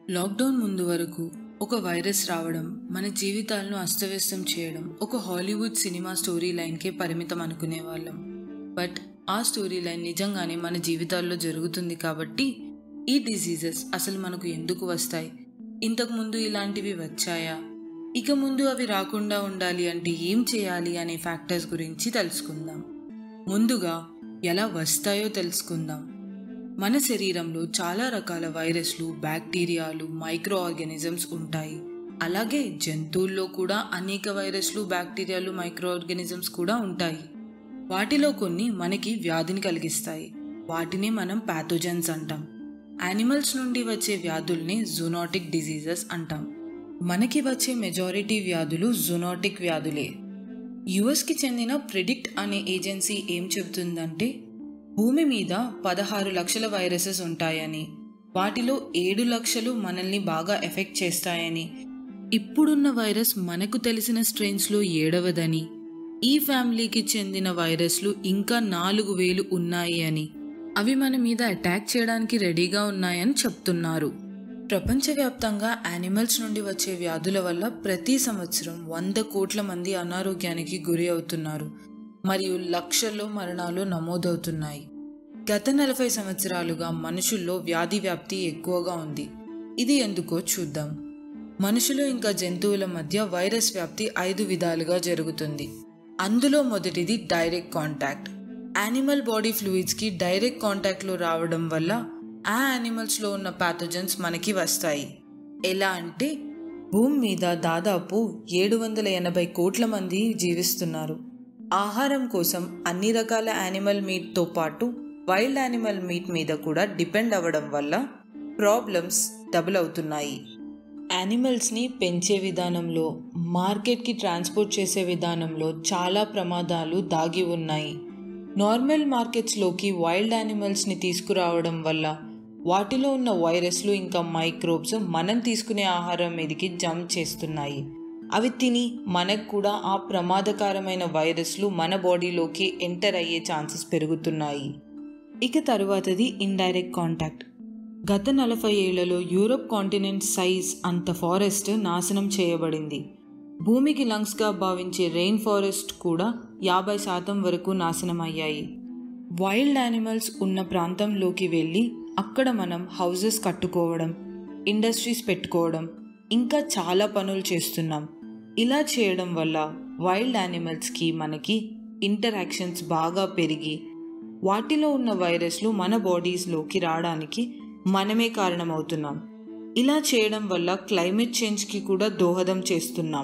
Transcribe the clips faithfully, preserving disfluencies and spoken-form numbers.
Lockdown ముందు వరకు ఒక వైరస్ రావడం మన జీవితాలను అస్తవ్యస్తం చేయడం ఒక హాలీవుడ్ సినిమా స్టోరీ లైన్కే పరిమితం అనుకునే వాళ్ళం. బట్ ఆ స్టోరీ లైన్ నిజంగానే మన జీవితాల్లో జరుగుతుంది. కాబట్టి ఈ డిసీజెస్ అసలు మనకు ఎందుకు వస్తాయి, ఇంతకుముందు ఇలాంటివి వచ్చాయా, ఇక ముందు అవి రాకుండా ఉండాలి అంటే ఏం చేయాలి అనే ఫ్యాక్టర్స్ గురించి తెలుసుకుందాం. ముందుగా ఎలా వస్తాయో తెలుసుకుందాం. మన శరీరంలో చాలా రకాల వైరస్లు, బ్యాక్టీరియాలు, మైక్రో ఆర్గానిజమ్స్ ఉంటాయి. అలాగే జంతువుల్లో కూడా అనేక వైరస్లు, బ్యాక్టీరియాలు, మైక్రో ఆర్గానిజమ్స్ కూడా ఉంటాయి. వాటిలో కొన్ని మనకి వ్యాధిని కలిగిస్తాయి. వాటినే మనం ప్యాథోజన్స్ అంటాం. యానిమల్స్ నుండి వచ్చే వ్యాధుల్ని జూనోటిక్ డిజీజెస్ అంటాం. మనకి వచ్చే మెజారిటీ వ్యాధులు జూనోటిక్ వ్యాధులే. యుఎస్కి చెందిన ప్రిడిక్ట్ అనే ఏజెన్సీ ఏం చెబుతుందంటే, భూమి మీద పదహారు లక్షల వైరసెస్ ఉంటాయని, వాటిలో ఏడు లక్షలు మనల్ని బాగా ఎఫెక్ట్ చేస్తాయని, ఇప్పుడున్న వైరస్ మనకు తెలిసిన స్ట్రెయిన్స్లో ఏడవదని, ఈ ఫ్యామిలీకి చెందిన వైరస్లు ఇంకా నాలుగు వేలు ఉన్నాయి అని, అవి మన మీద అటాక్ చేయడానికి రెడీగా ఉన్నాయని చెప్తున్నారు. ప్రపంచవ్యాప్తంగా యానిమల్స్ నుండి వచ్చే వ్యాధుల వల్ల ప్రతి సంవత్సరం వంద కోట్ల మంది అనారోగ్యానికి గురి అవుతున్నారు మరియు లక్షల్లో మరణాలు నమోదవుతున్నాయి. గత నలభై సంవత్సరాలుగా మనుషుల్లో వ్యాధి వ్యాప్తి ఎక్కువగా ఉంది. ఇది ఎందుకో చూద్దాం. మనుషులు ఇంకా జంతువుల మధ్య వైరస్ వ్యాప్తి ఐదు విధాలుగా జరుగుతుంది. అందులో మొదటిది డైరెక్ట్ కాంటాక్ట్. యానిమల్ బాడీ ఫ్లూయిడ్స్కి డైరెక్ట్ కాంటాక్ట్లో రావడం వల్ల ఆ యానిమల్స్లో ఉన్న ప్యాథోజన్స్ మనకి వస్తాయి. ఎలా అంటే, భూమి మీద దాదాపు ఏడు వందల ఎనభై కోట్ల మంది జీవిస్తున్నారు. ఆహారం కోసం అన్ని రకాల యానిమల్ మీట్తో పాటు వైల్డ్ యానిమల్ మీట్ మీద కూడా డిపెండ్ అవ్వడం వల్ల ప్రాబ్లమ్స్ డబుల్ అవుతున్నాయి. యానిమల్స్ని పెంచే విధానంలో, మార్కెట్కి ట్రాన్స్పోర్ట్ చేసే విధానంలో చాలా ప్రమాదాలు దాగి ఉన్నాయి. నార్మల్ మార్కెట్స్లోకి వైల్డ్ యానిమల్స్ని తీసుకురావడం వల్ల వాటిలో ఉన్న వైరస్లు ఇంకా మైక్రోబ్స్ మనం తీసుకునే ఆహారం మీదకి జంప్ చేస్తున్నాయి. అవి తిని మనకు కూడా ఆ ప్రమాదకరమైన వైరస్లు మన బాడీలోకి ఎంటర్ అయ్యే ఛాన్సెస్ పెరుగుతున్నాయి. ఇక తరువాతది ఇండైరెక్ట్ కాంటాక్ట్. గత నలభై ఏళ్లలో యూరోప్ కాంటినెంట్ సైజ్ అంత ఫారెస్ట్ నాశనం చేయబడింది. భూమికి లంగ్స్గా భావించే రెయిన్ ఫారెస్ట్ కూడా యాభై శాతం వరకు నాశనం అయ్యాయి. వైల్డ్ యానిమల్స్ ఉన్న ప్రాంతంలోకి వెళ్ళి అక్కడ మనం హౌజెస్ కట్టుకోవడం, ఇండస్ట్రీస్ పెట్టుకోవడం, ఇంకా చాలా పనులు చేస్తున్నాం. ఇలా చేయడం వల్ల వైల్డ్ యానిమల్స్కి మనకి ఇంటరాక్షన్స్ బాగా పెరిగి వాటిలో ఉన్న వైరస్లు మన బాడీస్లోకి రావడానికి మనమే కారణమవుతున్నాం. ఇలా చేయడం వల్ల క్లైమేట్ చేంజ్కి కూడా దోహదం చేస్తున్నాం.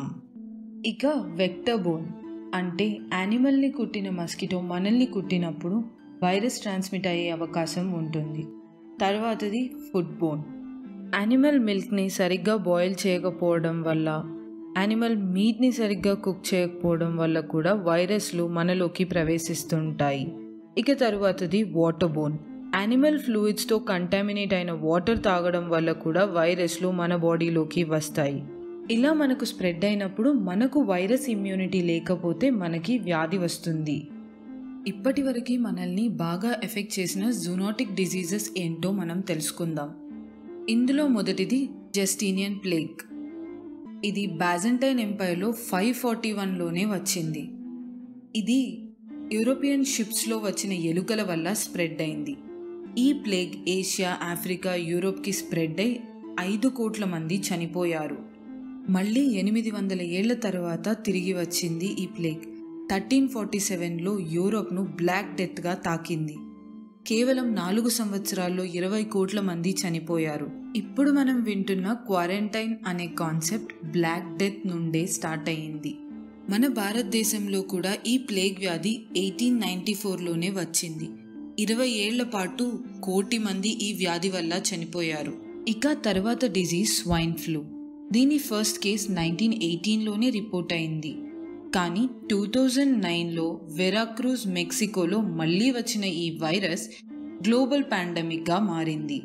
ఇక వెక్టర్ బోర్న్ అంటే యానిమల్ని కుట్టిన మస్కిటో మనల్ని కుట్టినప్పుడు వైరస్ ట్రాన్స్మిట్ అయ్యే అవకాశం ఉంటుంది. తర్వాతది ఫుడ్ బోర్న్. యానిమల్ మిల్క్ని సరిగ్గా బాయిల్ చేయకపోవడం వల్ల, యానిమల్ మీట్ని సరిగ్గా కుక్ చేయకపోవడం వల్ల కూడా వైరస్లు మనలోకి ప్రవేశిస్తుంటాయి. ఇక తరువాతది వాటర్ బోర్న్. యానిమల్ ఫ్లూయిడ్స్తో కంటామినేట్ అయిన వాటర్ తాగడం వల్ల కూడా వైరస్లు మన బాడీలోకి వస్తాయి. ఇలా మనకు స్ప్రెడ్ అయినప్పుడు మనకు వైరస్ ఇమ్యూనిటీ లేకపోతే మనకి వ్యాధి వస్తుంది. ఇప్పటి వరకు మనల్ని బాగా ఎఫెక్ట్ చేసిన జూనోటిక్ డిజీజెస్ ఏంటో మనం తెలుసుకుందాం. ఇందులో మొదటిది జస్టీనియన్ ప్లేగ్. ఇది బైజంటైన్ ఎంపైర్లో ఫైవ్ ఫార్టీ వన్లోనే వచ్చింది. ఇది యూరోపియన్ షిప్స్లో వచ్చిన ఎలుకల వల్ల స్ప్రెడ్ అయింది. ఈ ప్లేగ్ ఏషియా, ఆఫ్రికా, యూరోప్కి స్ప్రెడ్ అయి ఐదు కోట్ల మంది చనిపోయారు. మళ్ళీ ఎనిమిది వందల ఏళ్ల తర్వాత తిరిగి వచ్చింది ఈ ప్లేగ్. థర్టీన్ ఫార్టీ సెవెన్లో యూరోప్ను బ్లాక్ డెత్గా తాకింది. కేవలం నాలుగు సంవత్సరాల్లో ఇరవై కోట్ల మంది చనిపోయారు. ఇప్పుడు మనం వింటున్న క్వారంటైన్ అనే కాన్సెప్ట్ బ్లాక్ డెత్ నుండే స్టార్ట్ అయ్యింది. మన భారతదేశంలో కూడా ఈ ప్లేగ్ వ్యాధి ఎయిటీన్ నైంటీ ఫోర్లోనే వచ్చింది. ఇరవై ఏళ్ల పాటు కోటి మంది ఈ వ్యాధి వల్ల చనిపోయారు. ఇక తర్వాత డిజీజ్ స్వైన్ ఫ్లూ. దీని ఫస్ట్ కేస్ నైన్టీన్ ఎయిటీన్లోనే రిపోర్ట్ అయింది. కానీ టూ థౌజండ్ నైన్లో వెరాక్రూజ్, మెక్సికోలో మళ్ళీ వచ్చిన ఈ వైరస్ గ్లోబల్ పాండమిక్గా మారింది.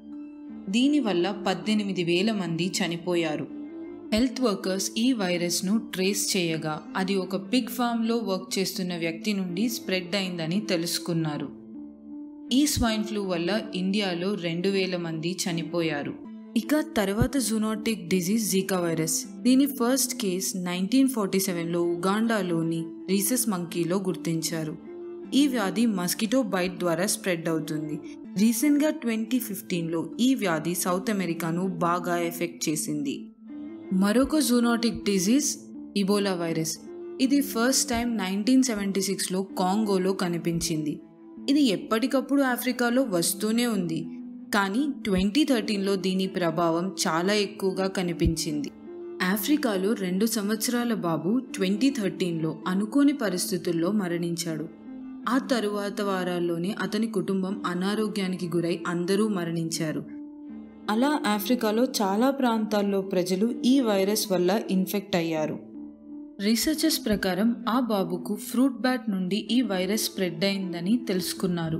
దీనివల్ల పద్దెనిమిది వేల మంది చనిపోయారు. హెల్త్ వర్కర్స్ ఈ వైరస్ను ట్రేస్ చేయగా అది ఒక పిగ్ ఫామ్లో వర్క్ చేస్తున్న వ్యక్తి నుండి స్ప్రెడ్ అయిందని తెలుసుకున్నారు. ఈ స్వైన్ ఫ్లూ వల్ల ఇండియాలో రెండు వేల మంది చనిపోయారు. ఇక తర్వాత జూనోటిక్ డిజీజ్ జీకా వైరస్. దీని ఫస్ట్ కేస్ నైన్టీన్ ఫార్టీ సెవెన్లో ఉగాండాలోని రీసస్ మంకీలో గుర్తించారు. ఈ వ్యాధి మస్కిటో బైట్ ద్వారా స్ప్రెడ్ అవుతుంది. రీసెంట్గా ట్వంటీ ఫిఫ్టీన్లో ఈ వ్యాధి సౌత్ అమెరికాను బాగా ఎఫెక్ట్ చేసింది. మరొక జూనోటిక్ డిజీజ్ ఇబోలా వైరస్. ఇది ఫస్ట్ టైం నైన్టీన్ సెవెంటీ సిక్స్లో కాంగోలో కనిపించింది. ఇది ఎప్పటికప్పుడు ఆఫ్రికాలో వస్తూనే ఉంది, కానీ ట్వంటీ థర్టీన్లో దీని ప్రభావం చాలా ఎక్కువగా కనిపించింది. ఆఫ్రికాలో రెండు సంవత్సరాల బాబు ట్వంటీ థర్టీన్లో అనుకోని పరిస్థితుల్లో మరణించాడు. ఆ తరువాత వారాల్లోనే అతని కుటుంబం అనారోగ్యానికి గురై అందరూ మరణించారు. అలా ఆఫ్రికాలో చాలా ప్రాంతాల్లో ప్రజలు ఈ వైరస్ వల్ల ఇన్ఫెక్ట్ అయ్యారు. రీసెర్చర్స్ ప్రకారం ఆ బాబుకు ఫ్రూట్ బ్యాట్ నుండి ఈ వైరస్ స్ప్రెడ్ అయిందని తెలుసుకున్నారు.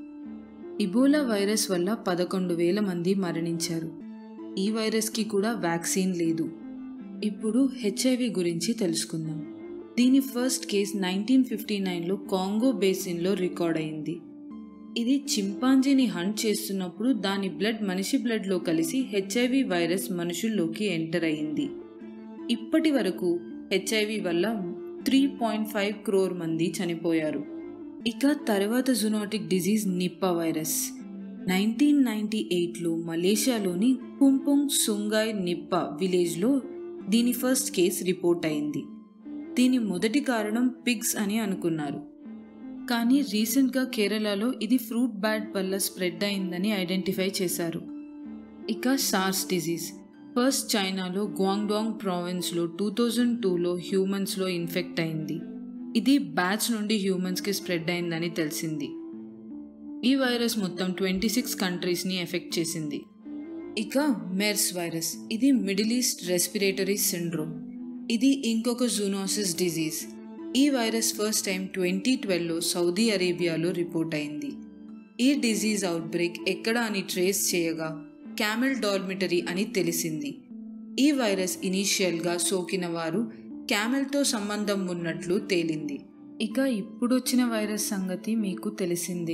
ఇబోలా వైరస్ వల్ల పదకొండు వేల మంది మరణించారు. ఈ వైరస్కి కూడా వ్యాక్సిన్ లేదు. ఇప్పుడు హెచ్ఐవి గురించి తెలుసుకుందాం. దీని ఫస్ట్ కేస్ నైన్టీన్ ఫిఫ్టీ నైన్లో కాంగో బేసిన్లో రికార్డ్ అయింది. ఇది చింపాంజీని హంట్ చేస్తున్నప్పుడు దాని బ్లడ్ మనిషి బ్లడ్లో కలిసి హెచ్ఐవి వైరస్ మనుషుల్లోకి ఎంటర్ అయింది. ఇప్పటి వరకు హెచ్ఐవి వల్ల త్రీ పాయింట్ ఫైవ్ క్రోర్ మంది చనిపోయారు. ఇక తర్వాత zoonotic disease Nipah virus. Nineteen ninety ఎయిట్లో మలేషియాలోని పుంపుంగ్ సుంగాయ్ నిప్పా విలేజ్లో దీని ఫస్ట్ కేస్ రిపోర్ట్ అయింది. దీని మొదటి కారణం పిగ్స్ అని అనుకున్నారు, కానీ రీసెంట్గా కేరళలో ఇది ఫ్రూట్ బ్యాట్ వల్ల స్ప్రెడ్ అయిందని ఐడెంటిఫై చేశారు. ఇక సార్స్ డిజీజ్. ఫస్ట్ చైనాలో గ్వాంగ్డాంగ్ ప్రావిన్స్లో టూ థౌజండ్ టూలో హ్యూమన్స్లో ఇన్ఫెక్ట్ అయింది. ఇది బ్యాట్స్ నుండి హ్యూమన్స్కి స్ప్రెడ్ అయిందని తెలిసింది. ఈ వైరస్ మొత్తం ట్వంటీ సిక్స్ కంట్రీస్ని ఎఫెక్ట్ చేసింది. ఇక మెర్స్ వైరస్. ఇది మిడిల్ ఈస్ట్ రెస్పిరేటరీ సిండ్రోమ్. ఇది ఇంకొక జూనోసిస్ డిజీజ్. ఈ వైరస్ ఫస్ట్ టైం ట్వంటీ ట్వెల్వ్లో సౌదీ అరేబియాలో రిపోర్ట్ అయింది. ఈ డిజీజ్ అవుట్బ్రేక్ ఎక్కడ అని ట్రేస్ చేయగా క్యామెల్ డార్మిటరీ అని తెలిసింది. ఈ వైరస్ ఇనీషియల్గా సోకిన వారు క్యామెల్తో సంబంధం ఉన్నట్లు తేలింది. ఇక ఇప్పుడొచ్చిన వైరస్ సంగతి మీకు తెలిసిందే.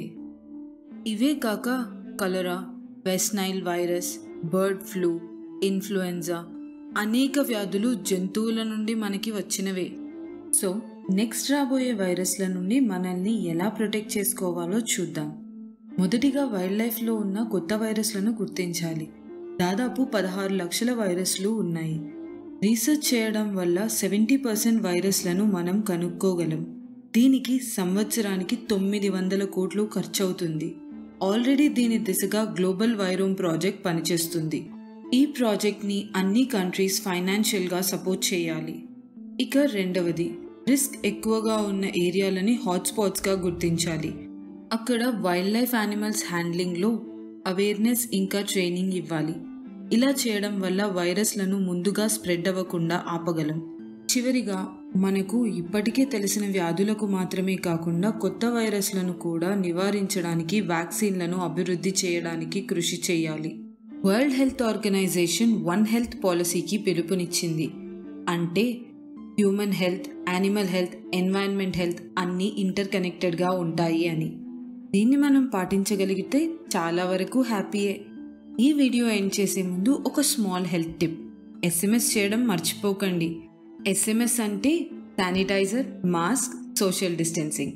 ఇవే కాక cholera, west Nile virus, bird flu, influenza, అనేక వ్యాధులు జంతువుల నుండి మనకి వచ్చినవే. సో నెక్స్ట్ రాబోయే వైరస్ల నుండి మనల్ని ఎలా ప్రొటెక్ట్ చేసుకోవాలో చూద్దాం. మొదటిగా వైల్డ్ లైఫ్లో ఉన్న కొత్త వైరస్లను గుర్తించాలి. దాదాపు పదహారు లక్షల వైరస్లు ఉన్నాయి. రీసెర్చ్ చేయడం వల్ల సెవెంటీ పర్సెంట్ వైరస్లను మనం కనుక్కోగలం. దీనికి సంవత్సరానికి తొమ్మిది వందల కోట్లు ఖర్చు అవుతుంది. ఆల్రెడీ దీని దిశగా గ్లోబల్ వైరోమ్ ప్రాజెక్ట్ పనిచేస్తుంది. ఈ ప్రాజెక్ట్ని అన్ని కంట్రీస్ ఫైనాన్షియల్గా సపోర్ట్ చేయాలి. ఇక రెండవది, రిస్క్ ఎక్కువగా ఉన్న ఏరియాలని హాట్స్పాట్స్గా గుర్తించాలి. అక్కడ వైల్డ్ లైఫ్ యానిమల్స్ హ్యాండ్లింగ్లో అవేర్నెస్ ఇంకా ట్రైనింగ్ ఇవ్వాలి. ఇలా చేయడం వల్ల వైరస్లను ముందుగా స్ప్రెడ్ అవ్వకుండా ఆపగలం. చివరిగా, మనకు ఇప్పటికే తెలిసిన వ్యాధులకు మాత్రమే కాకుండా కొత్త వైరస్లను కూడా నివారించడానికి వ్యాక్సిన్లను అభివృద్ధి చేయడానికి కృషి చేయాలి. World health organization one health పాలసీకి పిలుపునిచ్చింది. అంటే human health, animal health, environment health అన్నీ ఇంటర్ కనెక్టెడ్గా ఉంటాయి అని. దీన్ని మనం పాటించగలిగితే చాలా వరకు హ్యాపీయే. ఈ వీడియో ఎండ్ చేసే ముందు ఒక స్మాల్ హెల్త్ టిప్. ఎస్ఎంఎస్ చేయడం మర్చిపోకండి. ఎస్ఎంఎస్ అంటే sanitizer, mask, social distancing.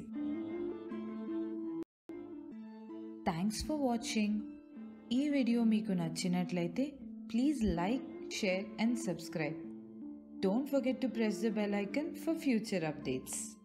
Thanks for watching. ఈ వీడియో మీకు నచ్చినట్లయితే please like, share and subscribe. Don't forget to press the bell icon for future updates.